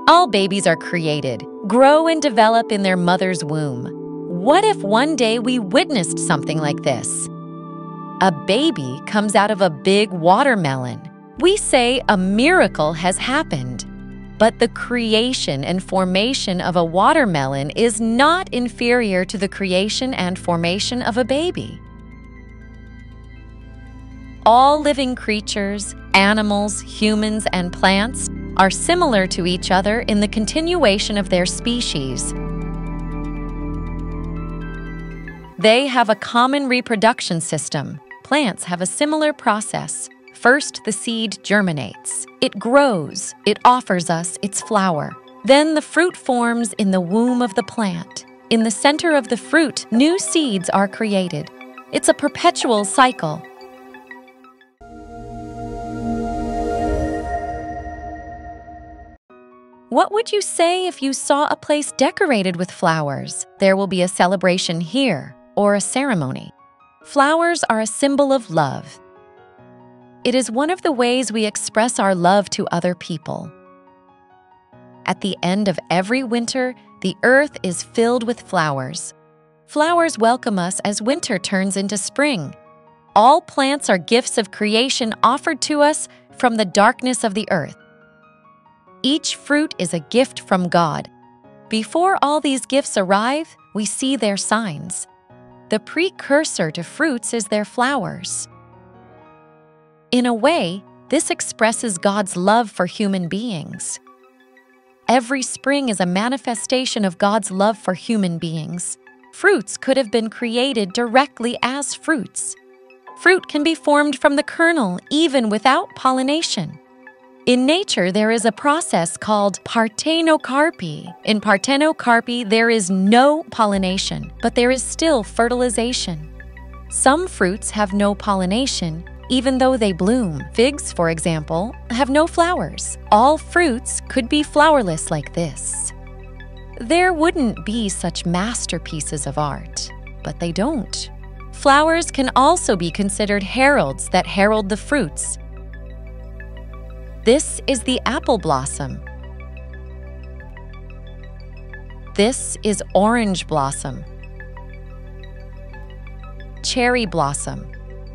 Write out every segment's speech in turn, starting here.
All babies are created, grow and develop in their mother's womb. What if one day we witnessed something like this? A baby comes out of a big watermelon. We say a miracle has happened. But the creation and formation of a watermelon is not inferior to the creation and formation of a baby. All living creatures, animals, humans, and plants are similar to each other in the continuation of their species. They have a common reproduction system. Plants have a similar process. First, the seed germinates. It grows. It offers us its flower. Then the fruit forms in the womb of the plant. In the center of the fruit, new seeds are created. It's a perpetual cycle. What would you say if you saw a place decorated with flowers? There will be a celebration here, or a ceremony. Flowers are a symbol of love. It is one of the ways we express our love to other people. At the end of every winter, the earth is filled with flowers. Flowers welcome us as winter turns into spring. All plants are gifts of creation offered to us from the darkness of the earth. Each fruit is a gift from God. Before all these gifts arrive, we see their signs. The precursor to fruits is their flowers. In a way, this expresses God's love for human beings. Every spring is a manifestation of God's love for human beings. Fruits could have been created directly as fruits. Fruit can be formed from the kernel even without pollination. In nature, there is a process called parthenocarpy. In parthenocarpy, there is no pollination, but there is still fertilization. Some fruits have no pollination, even though they bloom. Figs, for example, have no flowers. All fruits could be flowerless like this. There wouldn't be such masterpieces of art, but they don't. Flowers can also be considered heralds that herald the fruits. This is the apple blossom. This is orange blossom, cherry blossom,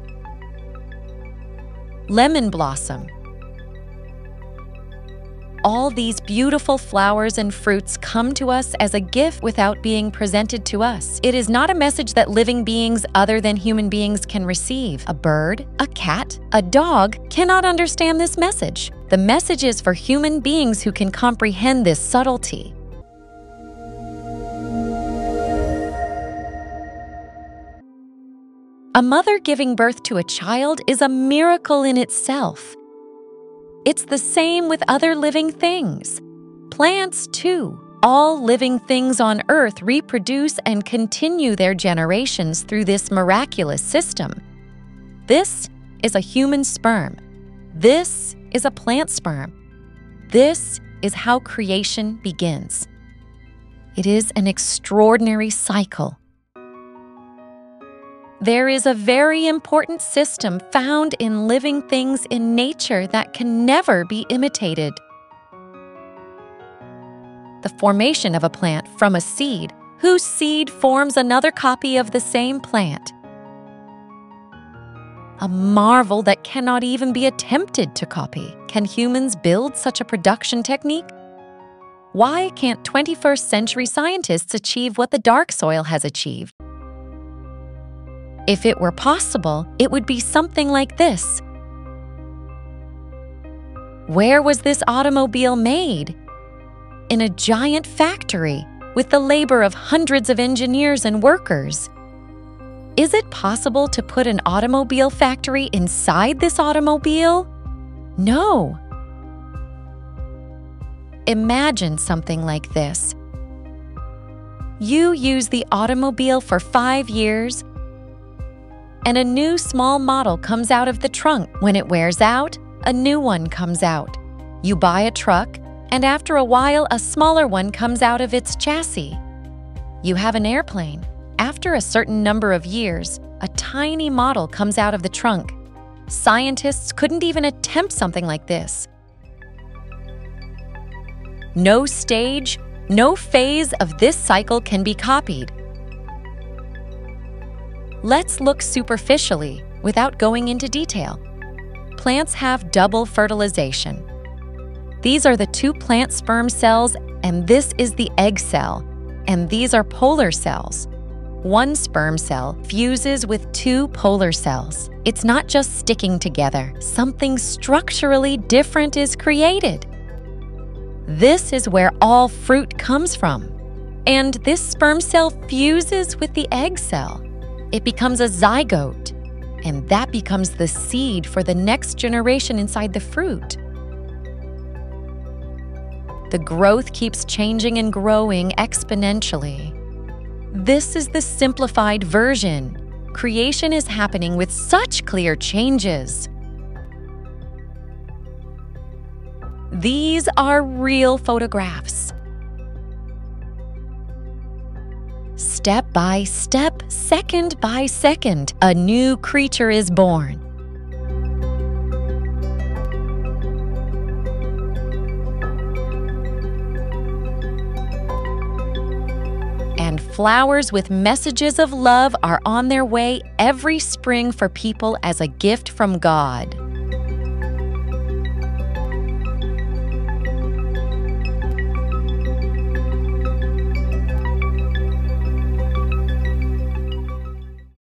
lemon blossom. All these beautiful flowers and fruits come to us as a gift without being presented to us. It is not a message that living beings other than human beings can receive. A bird, a cat, a dog cannot understand this message. The message is for human beings who can comprehend this subtlety. A mother giving birth to a child is a miracle in itself. It's the same with other living things. Plants, too. All living things on Earth reproduce and continue their generations through this miraculous system. This is a human sperm. This is a plant sperm. This is how creation begins. It is an extraordinary cycle. There is a very important system found in living things in nature that can never be imitated. The formation of a plant from a seed, whose seed forms another copy of the same plant. A marvel that cannot even be attempted to copy. Can humans build such a production technique? Why can't 21st century scientists achieve what the dark soil has achieved? If it were possible, it would be something like this. Where was this automobile made? In a giant factory with the labor of hundreds of engineers and workers. Is it possible to put an automobile factory inside this automobile? No. Imagine something like this. You use the automobile for 5 years, and a new small model comes out of the trunk. When it wears out, a new one comes out. You buy a truck, and after a while, a smaller one comes out of its chassis. You have an airplane. After a certain number of years, a tiny model comes out of the trunk. Scientists couldn't even attempt something like this. No stage, no phase of this cycle can be copied. Let's look superficially without going into detail. Plants have double fertilization. These are the two plant sperm cells, and this is the egg cell, and these are polar cells. One sperm cell fuses with two polar cells. It's not just sticking together. Something structurally different is created. This is where all fruit comes from. And this sperm cell fuses with the egg cell. It becomes a zygote, and that becomes the seed for the next generation inside the fruit. The growth keeps changing and growing exponentially. This is the simplified version. Creation is happening with such clear changes. These are real photographs. Step by step, second by second, a new creature is born. And flowers with messages of love are on their way every spring for people as a gift from God.